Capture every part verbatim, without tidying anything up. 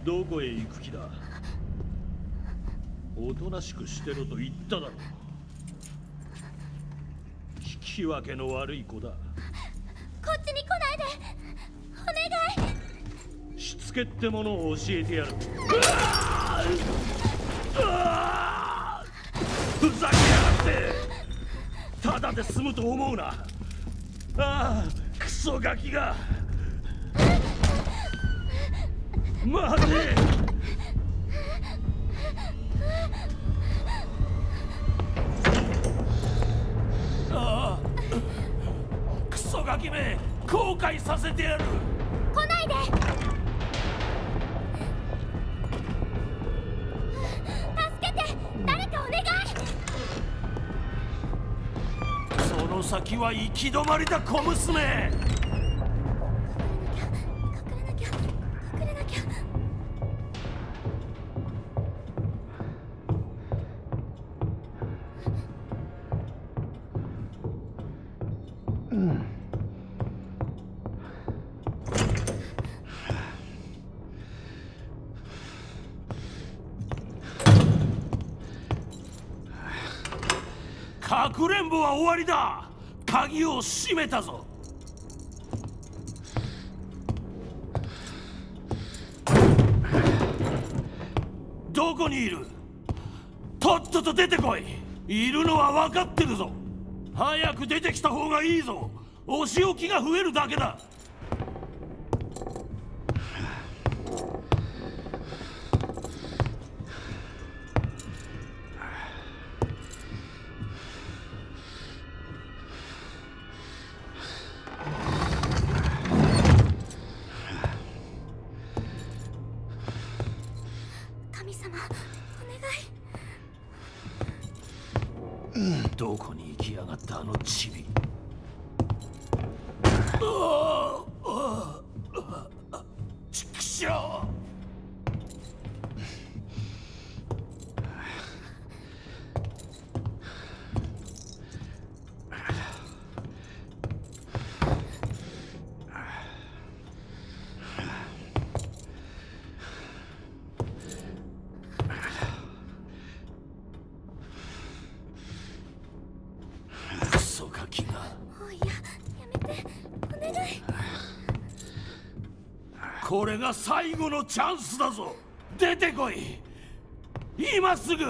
どこへ行く気だ。おとなしくしてろと言っただろう。聞き分けの悪い子だ。 こっちに来ないで、お願い。 しつけってものを教えてやる。ふざけやがって。ただで済むと思うな。ああ、クソガキが。待て。ああ、クソガキめ、後悔させてやる。 来ないで。助けて、誰かお願い。 その先は行き止まりだ、小娘。かくれんぼは終わりだ。鍵を閉めたぞ。どこにいる？とっとと出てこい。いるのは分かってるぞ。早く出てきた方がいいぞ。お仕置きが増えるだけだ。 神様、お願い。どこに行きやがったあのチビ。ちくしょう。クソガキが。 おいや、やめて、お願い。 これが最後のチャンスだぞ。出てこい、今すぐ。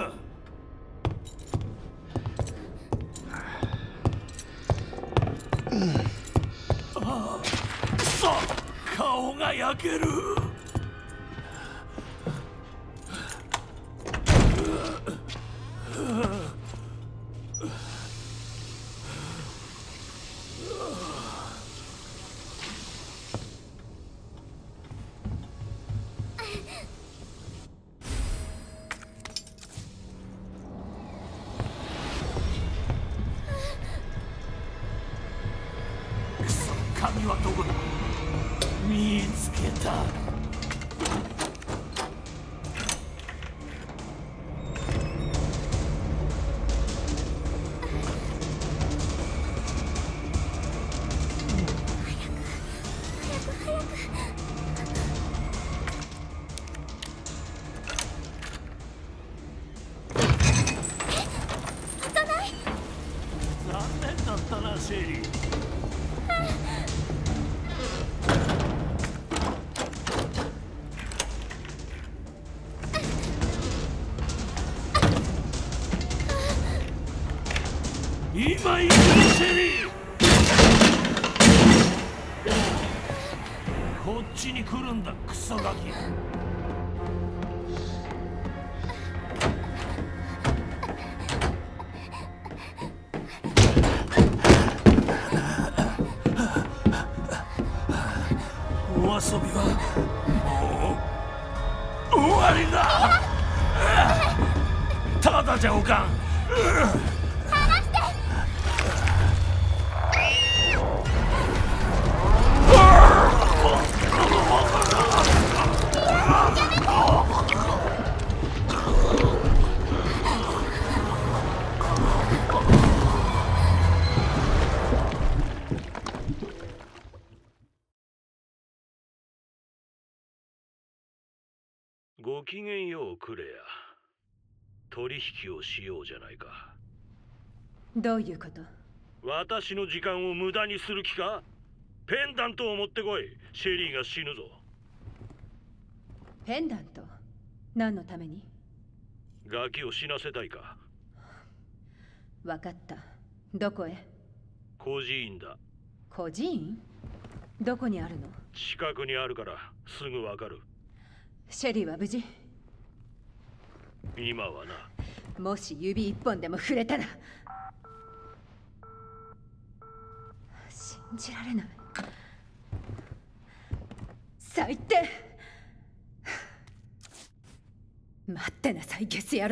ああ、くそ、顔が焼ける。鍵はどこだ。見つけた。残念だったな、シェリー。今行くぞ、シェリー。こっちに来るんだ、クソガキ。お遊びはもう終わりだ。ただじゃおかん。 ごきげんようクレア。取引をしようじゃないか。 どういうこと？ 私の時間を無駄にする気か？ペンダントを持ってこい。シェリーが死ぬぞ。 ペンダント？何のために？ ガキを死なせたいか？ わかった。どこへ？ 孤児院だ。 孤児院？どこにあるの？ 近くにあるからすぐわかる。 シェリーは無事？ 今はな。 もし指一本でも触れたら。信じられない。最低。待ってなさい、ゲス野郎。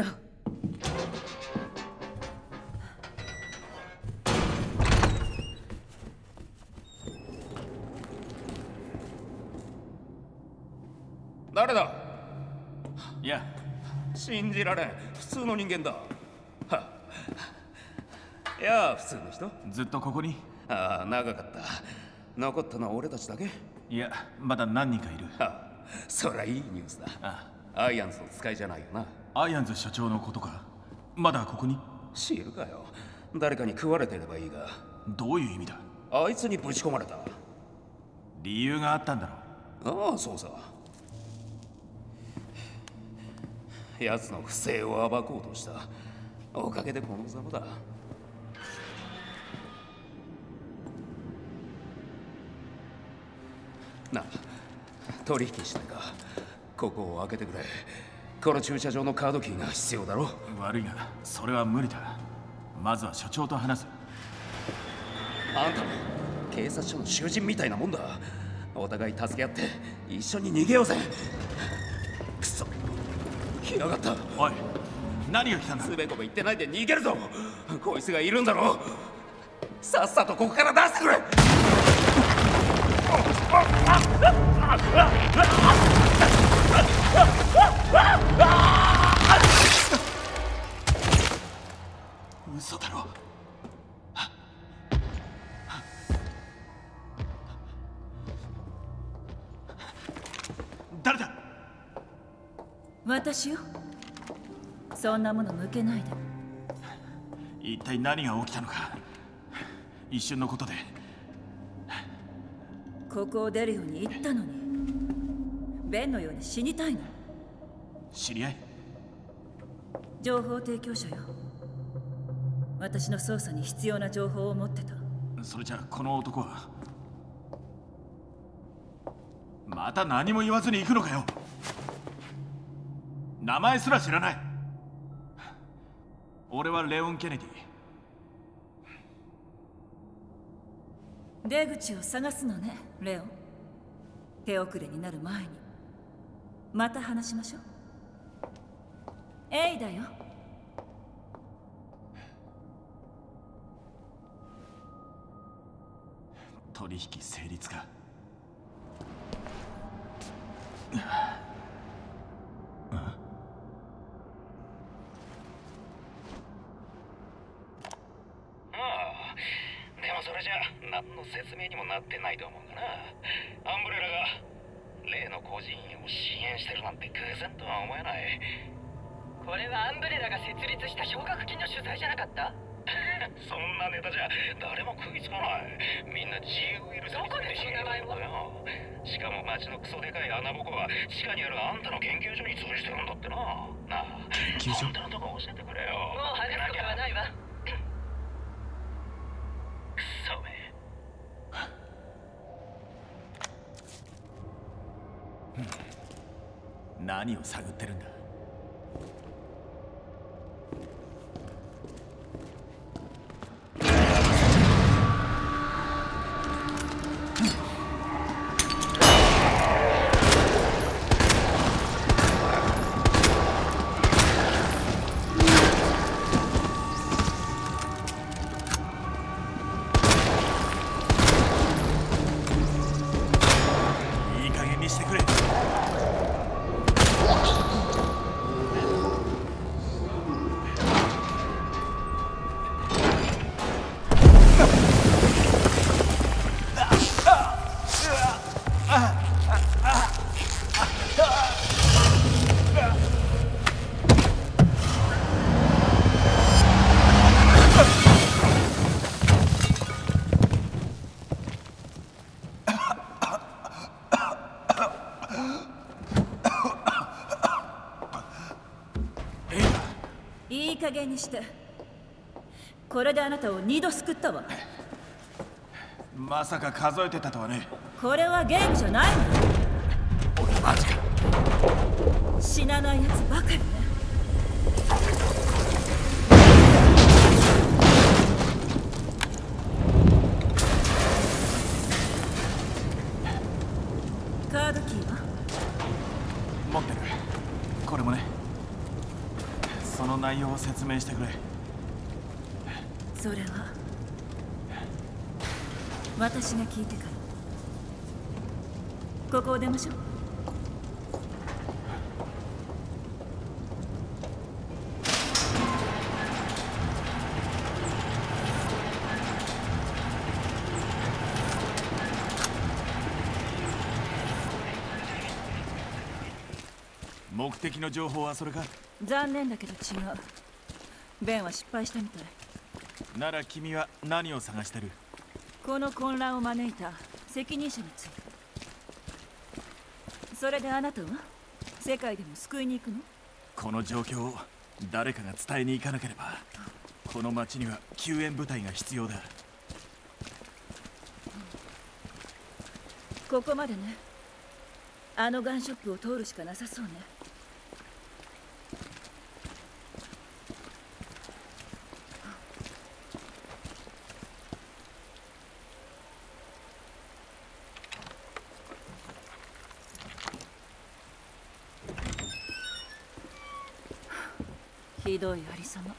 誰だ？ いや、 信じられん。普通の人間だ。は。いや、普通の人？ ずっとここに？ ああ、長かった。残ったのは俺たちだけ？ いや、まだ何人かいる。 ああ、そりゃいいニュースだ。 ああ、アイアンズの使いじゃないよな。 アイアンズ社長のことか。まだここに？ 知るかよ。誰かに食われてればいいが。 どういう意味だ？ あいつにぶち込まれた。 理由があったんだろ。 ああ、そうさ。奴の不正を暴こうとした。おかげでこのざまだ。なあ、取引しないか。ここを開けてくれ。この駐車場のカードキーが必要だろ。 悪いが、それは無理だ。まずは所長と話す。 あんたも警察署の囚人みたいなもんだ。お互い助け合って一緒に逃げようぜ。くそ、来やがった。 おい、何が来たんだ？ つべこべ言ってないで逃げるぞ。こいつがいるんだろう。さっさとここから出してくれ。 嘘だろ。誰だ？ 私よ。そんなもの向けないで。 一体何が起きたのか。一瞬のことで。 ここを出るように言ったのに、ベンのように死にたいの？ 知り合い？ 情報提供者よ。私の捜査に必要な情報を持ってた。 それじゃあこの男はまた何も言わずに行くのかよ。名前すら知らない。俺はレオン・ケネディ。 出口を探すのね、レオン。手遅れになる前に。また話しましょう。エイだよ。 取引成立か。 何の説明にもなってないと思うがな。アンブレラが例の孤児院を支援してるなんて偶然とは思えない。 これはアンブレラが設立した奨学金の取材じゃなかった？ そんなネタじゃ誰も食いつかない。みんな自由ウイルスについて知りたいんだよ。しかも町のクソでかい穴ぼこは地下にあるあんたの研究所に潰してるんだってな。なあ、 研究所？ あんたのとこ教えてくれよ。 もう話すことはないわ。 クソめ。 何を探ってるんだ？いい加減にしてくれ。 い加減にして。これであなたを二度救ったわ。 まさか数えてたとはね。 これはゲームじゃないの。 俺マジか。 死なないやつばかりね。カードキーは持ってる。これもね。その内容を説明してくれ。 それは私が聞いてから。ここを出ましょう。 目的の情報はそれか。 残念だけど違う。ベンは失敗したみたい。 なら君は何を探してる？ この混乱を招いた責任者について。それであなたは世界でも救いに行くの？ この状況を誰かが伝えに行かなければ。この町には救援部隊が必要だ。 ここまでね。あのガンショップを通るしかなさそうね。ひどいありさま。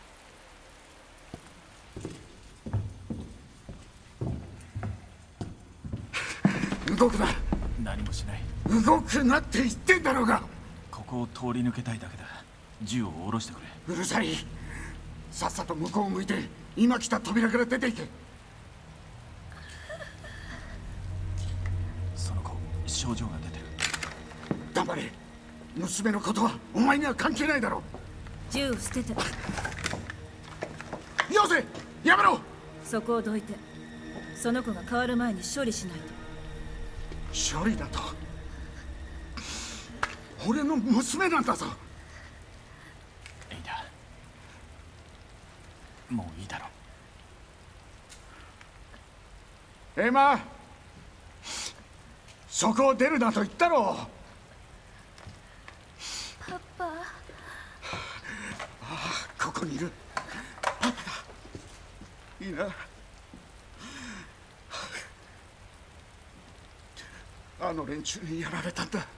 動くな。 何もしない。 動くなって言ってんだろうが。 ここを通り抜けたいだけだ。銃を下ろしてくれ。 うるさい。さっさと向こうを向いて今来た扉から出ていけ。 その子症状が出てる。 黙れ。娘のことはお前には関係ないだろう。 銃を捨てて。 よせ、やめろ。 そこをどいて。その子が変わる前に処理しないと。 処理だと？俺の娘なんだぞ。 エイダ、もういいだろう。エマ、そこを出るなと言ったろ。 パパ。 ああ、ここにいる。パパだ。いいな。あの連中にやられたんだ。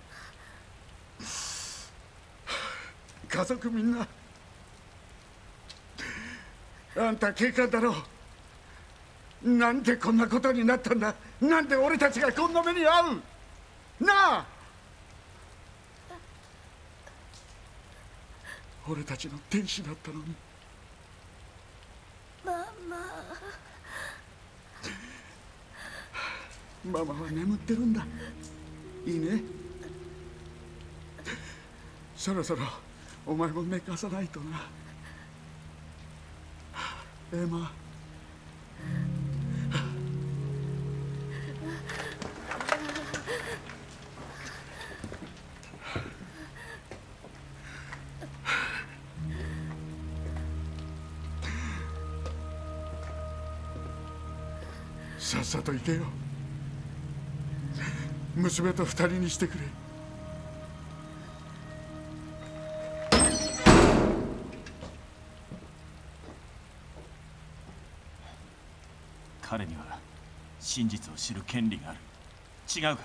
家族みんな。あんた警官だろう。なんでこんなことになったんだ。なんで俺たちがこんな目に遭う。なあ。俺たちの天使だったのに。 ママ。 ママは眠ってるんだ。いいね。そろそろお前も寝かさないとな。エマ。さっさと行けよ。娘と二人にしてくれ。 彼には真実を知る権利がある。違うか？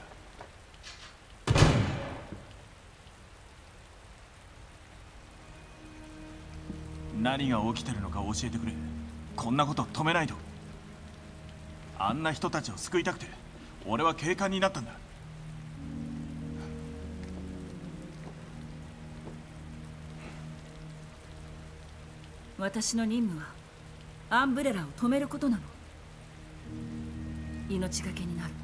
何が起きてるのか教えてくれ。こんなこと止めないと。あんな人たちを救いたくて俺は警官になったんだ。 私の任務はアンブレラを止めることなの。命がけになる。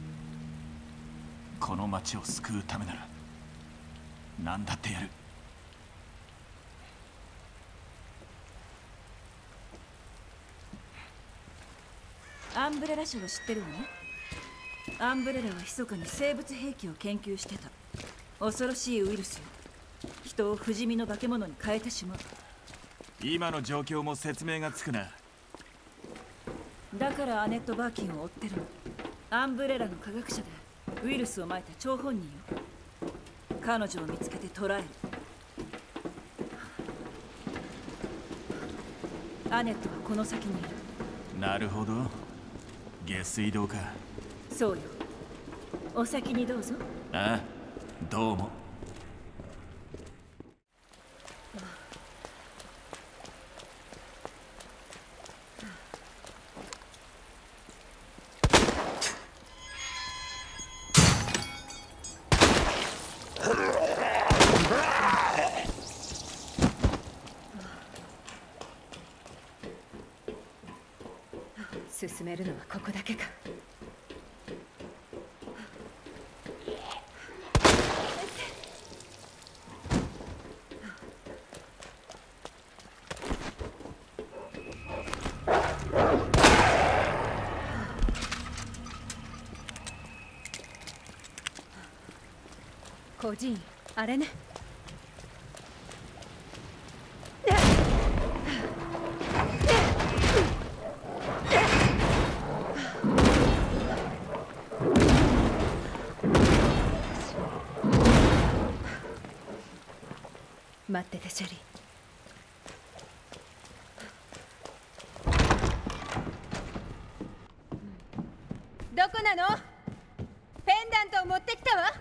この町を救うためなら何だってやる。 アンブレラ社を知ってるわね。アンブレラは密かに生物兵器を研究してた。恐ろしいウイルスよ。人を不死身の化け物に変えてしまう。 今の状況も説明がつくな。 だからアネット・バーキンを追ってるの。アンブレラの科学者でウイルスをまいた張本人よ。彼女を見つけて捕らえる。アネットはこの先にいる。 なるほど、下水道か。 そうよ。お先にどうぞ。 ああ、どうも。 進めるのはここだけか。個人あれね。待ってて、シェリー。どこなの？ペンダントを持ってきたわ。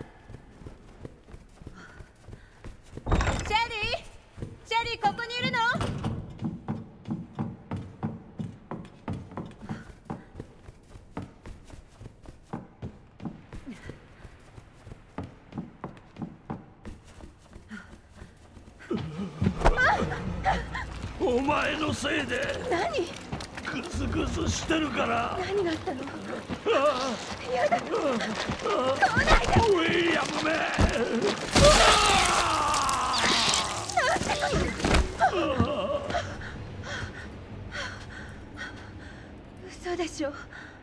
シェリー、シェリー、ここにいるの？ お前のせいで何？ グズグズしてるから。 何があったの？ ああ、 やだ。来ないで。 ウィリアムめ。 嘘でしょ。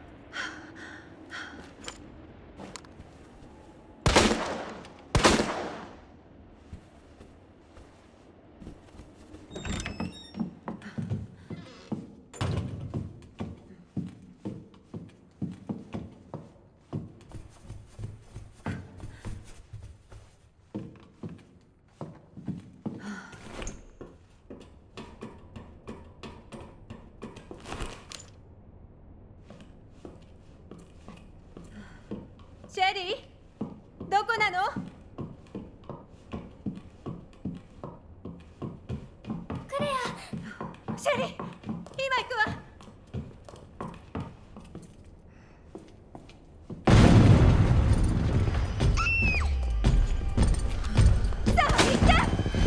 シェリー、どこなの？ クレア。シェリー、今行くわ。さあ、行って。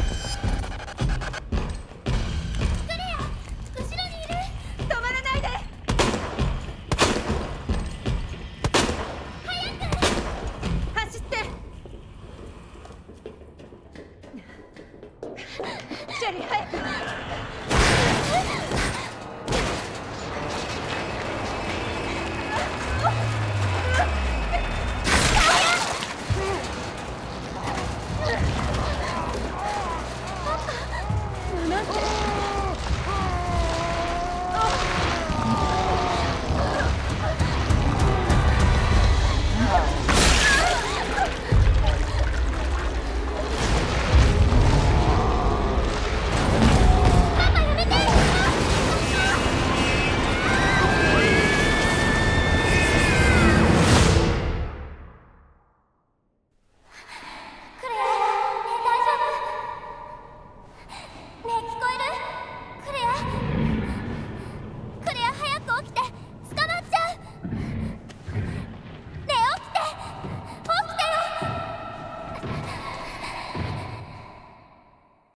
クレア、後ろにいる。 止まらないで。走って。シェリー、早く。